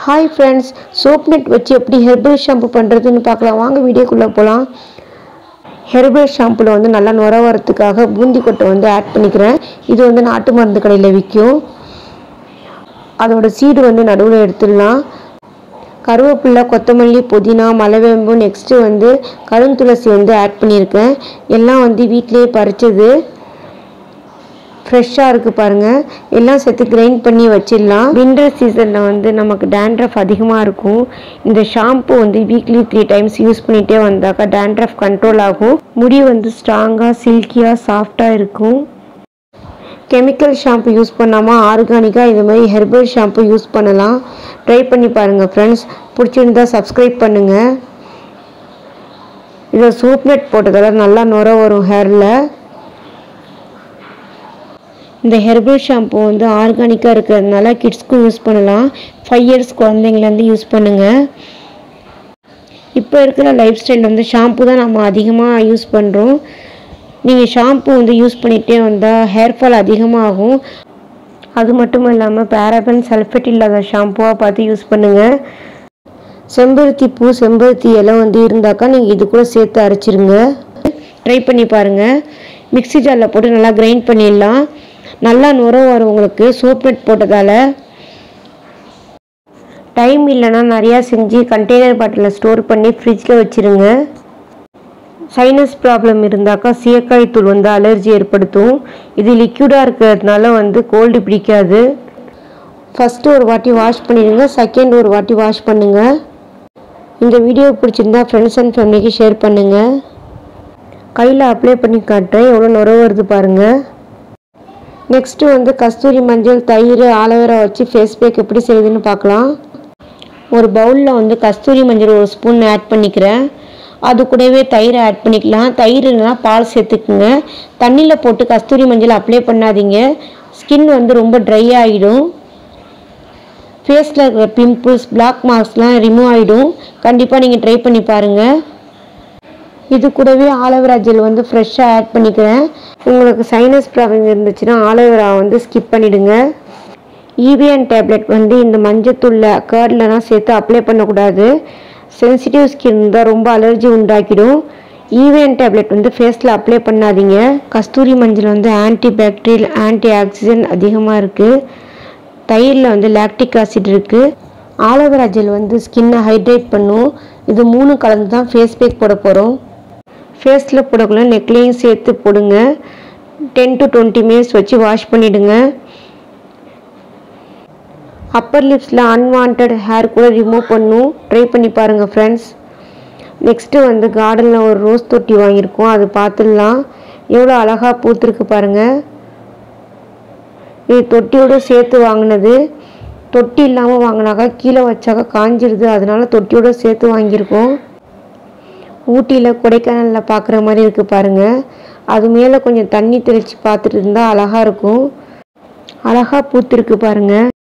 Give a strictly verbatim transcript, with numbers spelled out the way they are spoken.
हाय friends, soap nut वச்சு எப்படி herbal shampoo பண்றதுன்னு பார்க்கலாம். வாங்க வீடியோக்குள்ள போலாம். ஹெர்பல் ஷாம்புல வந்து நல்லா நுர வரதுக்காக பூந்தி கொட்டை வந்து ஆட் பண்ணிக்கிறேன். இது வந்து நாட்டு மருந்து கடையில விற்கும். அதோட சீடு வந்து நடுவுல எடுத்துடலாம். கருவேப்பிலை, கொத்தமல்லி, புதினா, மலவேம்பு, நெக்ஸ்ட் வந்து கருந்துளசி வந்து ஆட் பண்ணியிருக்கேன். எல்லாம் வந்து வீட்டிலேயே பறிச்சது, ஃப்ரெஷ்ஷாக இருக்குது பாருங்கள். எல்லாம் சேர்த்து கிரைண்ட் பண்ணி வச்சிடலாம். வின்டர் சீசனில் வந்து நமக்கு டேண்ட்ரஃப் அதிகமாக இருக்கும். இந்த ஷாம்பு வந்து வீக்லி த்ரீ டைம்ஸ் யூஸ் பண்ணிகிட்டே வந்தாக்கா டேண்ட்ரஃப் கண்ட்ரோல் ஆகும். முடி வந்து ஸ்ட்ராங்காக சில்கியாக சாஃப்டாக இருக்கும். கெமிக்கல் ஷாம்பு யூஸ் பண்ணாமல் ஆர்கானிக்காக இது மாதிரி ஹெர்பல் ஷாம்பு யூஸ் பண்ணலாம். ட்ரை பண்ணி பாருங்கள் ஃப்ரெண்ட்ஸ். பிடிச்சிருந்தா சப்ஸ்கிரைப் பண்ணுங்கள். இதை சோப் நெட் போட்டதால் நல்லா நுர வரும் ஹேரில். இந்த ஹெர்பல் ஷாம்பு வந்து ஆர்கானிக்காக இருக்கிறதுனால கிட்ஸ்க்கும் யூஸ் பண்ணலாம். ஃபைவ் இயர்ஸ் குழந்தைங்கலேருந்து யூஸ் பண்ணுங்கள். இப்போ இருக்கிற லைஃப் ஸ்டைல் வந்து ஷாம்பு தான் நம்ம அதிகமாக யூஸ் பண்ணுறோம். நீங்கள் ஷாம்பு வந்து யூஸ் பண்ணிகிட்டே வந்தால் ஹேர் ஃபால் அதிகமாகும். அது மட்டும் இல்லாமல் பேராபன், சல்ஃபேட் இல்லாத ஷாம்புவாக பார்த்து யூஸ் பண்ணுங்கள். செம்பருத்தி பூ, செம்பருத்தி இலை வந்து இருந்தாக்கா நீங்கள் இது கூட சேர்த்து அரைச்சிருங்க. ட்ரை பண்ணி பாருங்கள். மிக்ஸி ஜாரில் போட்டு நல்லா கிரைண்ட் பண்ணிடலாம். நல்லா நுர வரும் உங்களுக்கு சோப் நெட் போட்டதால். டைம் இல்லைன்னா நிறையா செஞ்சு கண்டெய்னர் பாட்டிலில் ஸ்டோர் பண்ணி ஃப்ரிட்ஜில் வச்சுருங்க. சைனஸ் ப்ராப்ளம் இருந்தாக்கா சீயக்காய் தூள் வந்து அலர்ஜி ஏற்படுத்தும். இது லிக்யூடாக இருக்கிறதுனால வந்து கோல்டு பிடிக்காது. ஃபஸ்ட்டு ஒரு வாட்டி வாஷ் பண்ணிடுங்க, செகண்ட் ஒரு வாட்டி வாஷ் பண்ணுங்கள். இந்த வீடியோ பிடிச்சிருந்தா ஃப்ரெண்ட்ஸ் அண்ட் ஃபேமிலிக்கு ஷேர் பண்ணுங்கள். கையில் அப்ளை பண்ணி காட்டுறேன், எவ்வளோ நுர வருது பாருங்கள். நெக்ஸ்ட்டு வந்து கஸ்தூரி மஞ்சள், தயிர், ஆலோவேரா வச்சு ஃபேஸ் பேக் எப்படி செய்யுதுன்னு பார்க்கலாம். ஒரு பவுலில் வந்து கஸ்தூரி மஞ்சள் ஒரு ஸ்பூன் ஆட் பண்ணிக்கிறேன். அது கூடவே தயிரை ஆட் பண்ணிக்கலாம். தயிர் இல்லைனா பால் சேர்த்துக்குங்க. தண்ணியில் போட்டு கஸ்தூரி மஞ்சள் அப்ளை பண்ணாதீங்க, ஸ்கின் வந்து ரொம்ப ட்ரை ஆகிடும். ஃபேஸில் இருக்கிற பிம்பிள்ஸ், பிளாக் மார்க்ஸ்லாம் ரிமூவ் ஆகிடும். கண்டிப்பாக நீங்கள் ட்ரை பண்ணி பாருங்கள். இது கூடவே ஆலோவேரா ஜெல் வந்து ஃப்ரெஷ்ஷாக ஆட் பண்ணிக்கிறேன். உங்களுக்கு சைனஸ் ப்ராப்ளம் இருந்துச்சுன்னா ஆலோவேரா வந்து ஸ்கிப் பண்ணிவிடுங்க. ஈவியன் டேப்லெட் வந்து இந்த மஞ்சத்தூளில் கர்ட்லலாம் சேர்த்து அப்ளை பண்ணக்கூடாது. சென்சிட்டிவ் ஸ்கின் தான் ரொம்ப அலர்ஜி உண்டாக்கிடும். ஈவியன் டேப்லெட் வந்து ஃபேஸில் அப்ளை பண்ணாதீங்க. கஸ்தூரி மஞ்சள் வந்து ஆன்டி பாக்டீரியல், ஆன்டி ஆக்சிடென்ட் அதிகமாக இருக்குது. தயிரில் வந்து லாக்டிக் ஆசிட் இருக்குது. ஆலோவேரா ஜெல் வந்து ஸ்கின்னை ஹைட்ரேட் பண்ணும். இது மூணு கலந்து தான் ஃபேஸ் பேக் போட போகிறோம். ஃபேஸில் போடக்குள்ள நெக்லையும் சேர்த்து போடுங்க. டென் டு டுவெண்ட்டி மினிட்ஸ் வச்சு வாஷ் பண்ணிவிடுங்க. அப்பர் லிப்ஸில் அன்வான்ட் ஹேர் கூட ரிமூவ் பண்ணும். ட்ரை பண்ணி பாருங்கள் ஃப்ரெண்ட்ஸ். நெக்ஸ்ட்டு வந்து கார்டனில் ஒரு ரோஸ் தொட்டி வாங்கியிருக்கோம், அது பார்த்துடலாம். எவ்வளோ அழகாக பூத்துருக்கு பாருங்கள். இது தொட்டியோடு சேர்த்து வாங்கினது. தொட்டி இல்லாமல் வாங்கினாக்கா கீழே வச்சாக்கா காஞ்சிடுது, அதனால தொட்டியோடு சேர்த்து வாங்கியிருக்கோம். ஊட்டியில், கொடைக்கானலில் பார்க்குற மாதிரி இருக்குது பாருங்கள். அது மேலே கொஞ்சம் தண்ணி தெளித்து பார்த்துட்டு இருந்தால் அழகாக இருக்கும். அழகாக பூத்துருக்கு பாருங்கள்.